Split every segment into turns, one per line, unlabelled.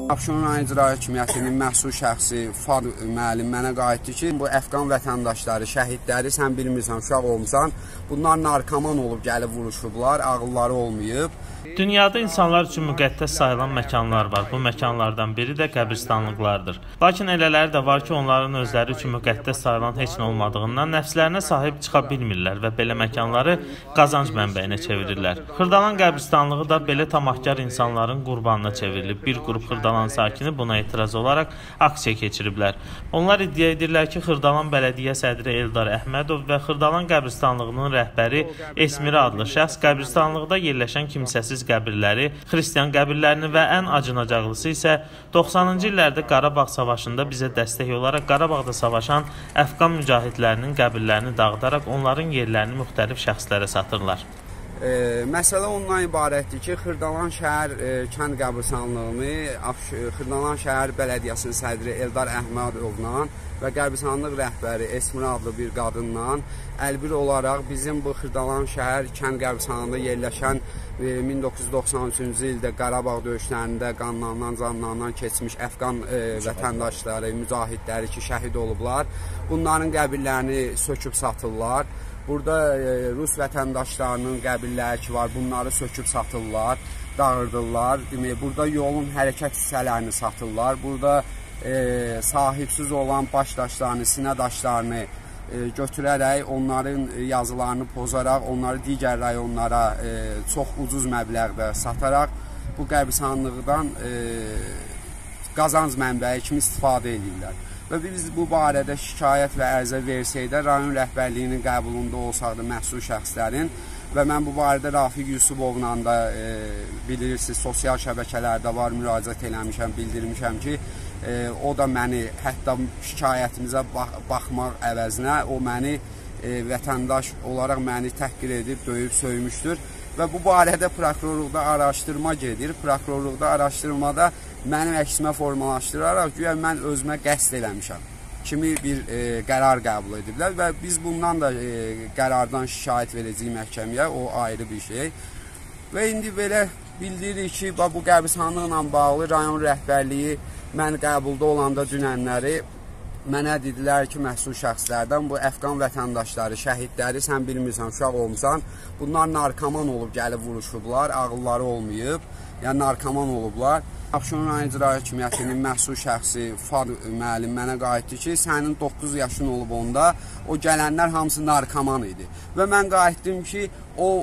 Abşeron rayon İcra Hakimiyyətinin məsul şəxsi Fad müəllim mənə qayıtdı ki, bu Əfqan vətəndaşları, şəhidləri sən bilmirsən, uşaq olmusan, bunlar narkoman olub gəlib vuruşublar, ağılları olmayıb.
Dünyada insanlar üçün müqəddəs sayılan məkanlar var. Bu məkanlardan biri də qəbristanlıqlardır. Lakin elələri də var ki, onların özləri üçün müqəddəs sayılan heç nə olmadığından nəfslərinə sahib çıxa bilmirlər və belə məkanları qazanc mənbəyinə çevirirlər. Xırdalan qəbristanlığı da belə tamahkar insanların qurbanına çevrilib. Bir qrup Xırdalan sakini buna etiraz olaraq aksiya keçiriblər. Onlar iddia edirlər ki, Xırdalan bələdiyyə sədri Eldar Əhmədov və Xırdalan qəbristanlığının rəhbəri Esmira adlı şəxs qəbristanlıqda yerləşən kimsəsiz qəbirləri, xristian qəbirlərini və ən acınacaqlısı isə 90-cı illərdə Qarabağ savaşında bizə dəstək olaraq Qarabağda savaşan Əfqan mücahidlərinin qəbirlərini dağıdaraq onların yerlərini müxtəlif şəxslərə satırlar.
Məsələ ondan ibarətdir ki, Xırdalan şəhər kənd qəbristanlığını Xırdalan şəhər bələdiyyəsinin sədri Eldar Əhmədovla və qəbristanlıq rəhbəri Esmira adlı bir qadınla əlbir olaraq bizim bu Xırdalan şəhər kənd qəbristanlığında yerləşən 1993-cü ildə Qarabağ döyüşlərində qanlarından, canlarından keçmiş Əfqan vətəndaşları, mücahidləri ki, şəhid olublar. Bunların qəbirlərini söküb satırlar. Burada Rus vətəndaşlarının qəbirləri ki var, bunları söküb satırlar, dağıdırlar. Burada yolun hərəkət hissələrini satırlar. Burada sahibsiz olan baş daşlarını, sinə daşlarını götürərək, onların yazılarını pozaraq, onları digər rayonlara çox ucuz məbləğdə sataraq bu qəbristanlıqdan qazanc mənbəyi kimi istifadə edirlər. Və biz bu barədə şikayət və ərizə versək də rayon rəhbərliyinin qəbulunda olsaqdı məsul şəxslərin və mən bu barədə Rafiq Yusubovla da bilirsiniz, sosial şəbəkələrdə var, müraciət eləmişəm, bildirmişəm ki, o da məni hətta şikayətimizə baxmaq əvəzinə o məni vətəndaş olaraq məni təhqir edib, döyüb, söymüşdür. Və bu barədə prokurorluqda araşdırma gedir. Prokurorluqda araşdırmada mənim əksimə formalaşdıraraq güya mən özümə qəsd eləmişəm kimi bir qərar qəbul ediblər və biz bundan da qərardan şikayət verəcəyik məhkəməyə, o ayrı bir şey. Və indi belə bildiririk ki, bu qəbristanlıqla bağlı rayon rəhbərliyi mən qəbulda olanda dünənləri mənə dedilər ki, məsul şəxslərdən bu Əfqan vətəndaşları, şəhidləri sən bilmirsən, uşaq olmusan, bunlar narkoman olub gəlib vuruşublar, ağılları olmayıb, yəni narkoman olublar. Abşeron rayon İcra Hakimiyyətinin məsul şəxsi Fad müəllim mənə qayıtdı ki, sənin 9 yaşın olub onda, o gələnlər hamısı narkoman idi. Və mən qayıtdım ki, o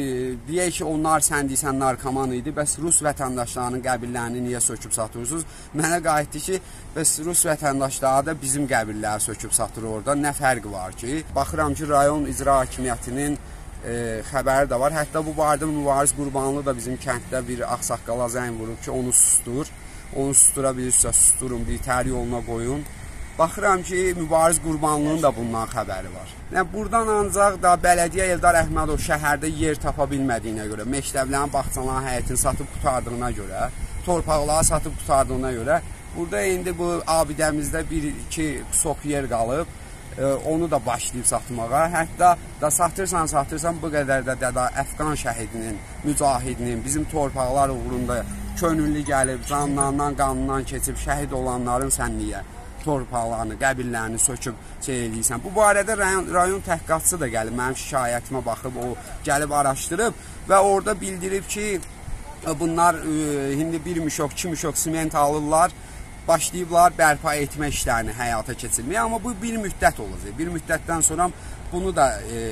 deyək ki, onlar sən deysən narkoman idi, bəs Rus vətəndaşlarının qəbirlərini niyə söküb satıyorsunuz? Mənə qayıtdı ki, bəs Rus vətəndaşları da bizim qəbirləri söküb satır orada, nə fərqi var ki? Baxıram ki, rayon İcra Hakimiyyətinin xəbəri də var. Hətta bu barədə Mübariz Qurbanlı da bizim kənddə bir ağsaqqala zəng vurub ki, onu sustur. Onu sustura bilirsə susturun, bir tər yoluna qoyun. Baxıram ki, Mübariz Qurbanlının da bundan xəbəri var. Yəni, buradan ancaq da bələdiyyə Eldar Əhmədov şəhərdə yer tapa bilmədiyinə görə, məktəblərin, bağçaların həyətini satıb qutardığına görə, torpaqları satıb qutardığına görə, burada indi bu abidəmizdə bir-iki sok yer qalıb. Onu da başlayıb satmağa. Hətta da satırsan bu qədər də Əfqan şəhidinin, mücahidinin, bizim torpaqlar uğrunda könüllü gəlib, canlarından, qanından keçib şəhid olanların sən niyə torpaqlarını, qəbirlərini söküb eləyirsən? Bu barədə rayon təhqiqatçısı da gəlib, mənim şikayətimə baxıb, o gəlib araşdırıb və orada bildirib ki, bunlar indi bir mişok, 2 mişok siment alırlar, başlayıblar bərpa etmə işlərini həyata keçirməyə, amma bu bir müddət olacaq. Bir müddətdən sonra bunu da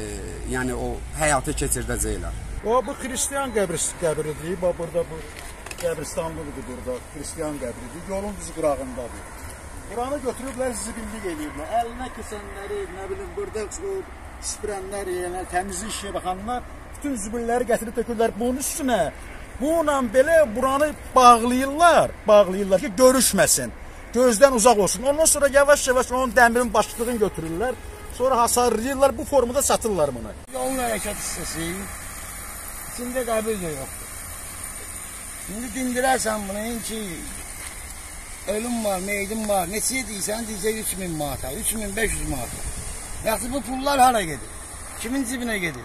yəni o həyata keçirdəcəklər.
Bu xristian qəbridir, burada bu qəbristanlıqdır burada, xristian qəbridir, yolun düz qırağındadır. Buranı götürüblər, zibillik eləyiblər, əlinə kəsənləri, nə bilim, burada süpürənlər, təmizlik işə baxanlar, bütün zibilləri gətirib tökürlər bunun üstünə. Bununla belə buranı bağlayırlar ki, görüşməsin, gözdən uzaq olsun. Ondan sonra yavaş-yavaş onun dəmirin başlığını götürürlər, sonra hasarlayırlar, bu formada satırlar bunu.
Yolun hərəkət hissəsi, içində qəbir də yoxdur. Şimdi dindirərsən bunu ki, ölüm var, meydin var, neçəyə deyirsən, deyəcək 3000 manata, 3500 manata. Yaxşı, bu pullar hara gedir? Kimin cibinə gedir?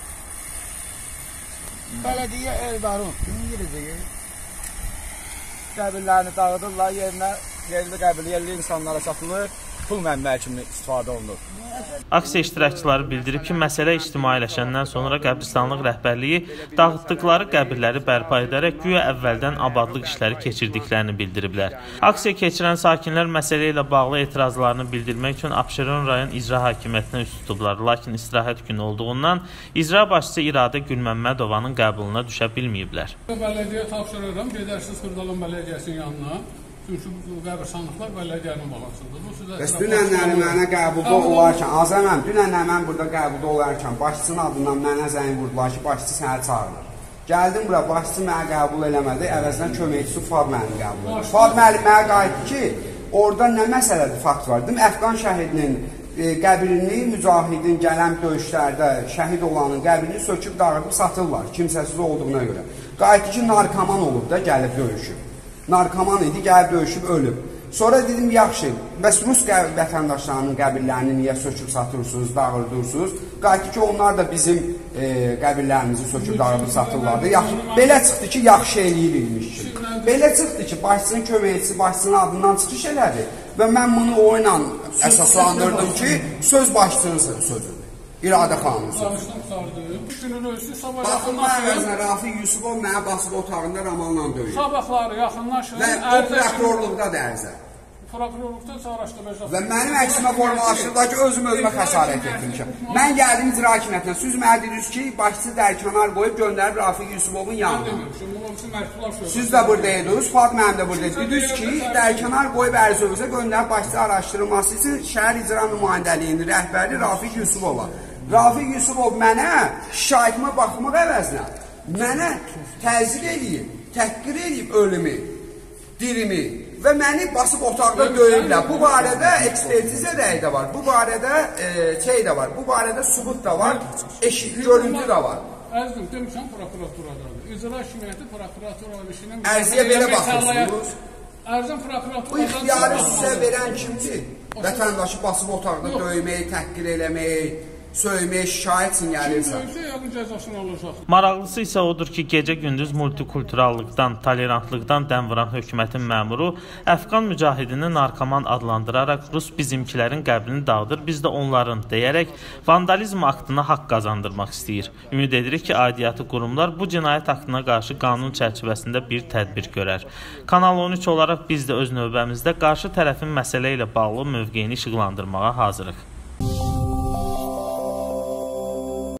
Belediye Eldar'ın kim girecek?
qəbirlərini dağıdırlar, yerli qəbir, yerli insanlara satılır, pul mənbəyi kimi istifadə olunur.
Aksiya iştirakçıları bildirib ki, məsələ ictimailəşəndən sonra qəbristanlıq rəhbərliyi dağıtdıqları qəbirləri bərpa edərək güya əvvəldən abadlıq işləri keçirdiklərini bildiriblər. Aksiya keçirən sakinlər məsələ ilə bağlı etirazlarını bildirmək üçün Abşeron rayon icra hakimiyyətinə üst tutublar. Lakin istirahət günü olduğundan icra başçısı İradə Gülməmmədovanın qəbuluna düşə bilməyiblər.
Bələdiyə tapşırıram, gedərsiniz Xırdalan bələdiyyəsinin yanına. Çünki bu qəbirstanlıqlar bələdiyyənin balasındır.
Bəs dünənləri mənə qəbulda olarkən, Azəməm, dünənləri mən burada qəbulda olarkən başçının adından mənə zəng vurdular ki, başçı səni çağırır. Gəldim bura, başçı mənə qəbul eləmədi, əvəzdən köməkçisi Fuad müəllim qəbul elədi. Fuad müəllim mənə qayıtdı ki, orada nə məsələdir, fakt var. Dedim, Əfqan şəhidinin qəbrini, mücahidin gələn döyüşlərdə şəhid olanın qəbrini söküb dağıdıb satırlar, kimsəsiz olduğuna görə. Qayıtdı ki, narkoman olub da gəlib döyüşüb. Narkoman idi, gəlib döyüşüb, ölüb. Sonra dedim, yaxşı, bəs Rus vətəndaşlarının qəbirlərini niyə söküb satırsınız, dağıdırsınız? Qayıtdı ki, onlar da bizim qəbirlərimizi söküb dağıdıb satırlardı. Belə çıxdı ki, yaxşı eləyirmiş ki. Belə çıxdı ki, başçının köməkçisi başçının adından çıxış elədi və mən bunu o ilə əsaslandırdım ki, söz başçının sözüdür. İradə xanımın sözü. Baxın, əvəzinə Rafiq Yusubov mənə basıb otağında Ramanla döyür.
Sabahları yaxınlaşır.
Və o prokurorluqda da ərzə.
Prokurorluqda çağrışdırılacaq.
Və mənim əksimə formalaşdırdılar ki, özümə xəsarət etmişəm. Mən gəldim icra hakimiyyətinə. Siz mənə dediniz ki, başçı dərkənar qoyub göndərib Rafiq Yusubovun yanına. Siz də buradaydınız, Fuad mənim də buradaydı. Dediniz ki, dərkənar qoyub ərzövüzə göndərib başçı araşdırılması üçün şəhər icra nümayəndəliyinin rəhbəri Rafiq Yusubova. Rafiq Yusubov mənə şikayətimə baxmaq əvəzinə mənə təzyiq edib, təhqir edib ölümü, dirimi və məni basıb otaqda döyüblər. Bu barədə ekspertizə rəyi də var, bu barədə şey də var, bu barədə sübut da var, görüntü də var.
Əzizim, demişəm prokuraturadan. İcra hakimiyyəti prokuratura işinin...
Ərziyə belə baxırsınız.
Ərzim prokuraturadan...
Bu ixtiyarı sizə verən kimdir? Vətəndaşı basıb otaqda döyməyi, təhqir eləməyi, söyməyə şikayət üçün gəlirsən.
Maraqlısı isə odur ki, gecə-gündüz multikulturallıqdan, tolerantlıqdan dəm vuran hökumətin məmuru Əfqan mücahidini narkoman adlandıraraq Rus bizimkilərin qəbrini dağıdır, biz də onların deyərək vandalizm aktına haqq qazandırmaq istəyir. Ümid edirik ki, aidiyyatı qurumlar bu cinayət aktına qarşı qanun çərçivəsində bir tədbir görər. Kanal 13 olaraq biz də öz növbəmizdə qarşı tərəfin məsələ ilə bağlı mövqeyini işıqlandırmağa hazırıq.